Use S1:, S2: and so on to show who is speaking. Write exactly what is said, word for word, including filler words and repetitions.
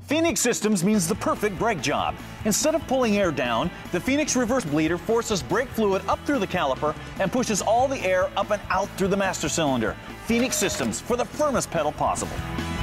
S1: Phoenix Systems means the perfect brake job. Instead of pulling air down, the Phoenix reverse bleeder forces brake fluid up through the caliper and pushes all the air up and out through the master cylinder. Phoenix Systems, for the firmest pedal possible.